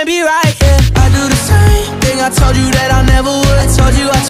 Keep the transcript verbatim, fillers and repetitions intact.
can't be right, yeah. I do the same thing I told you that I never would. I told you I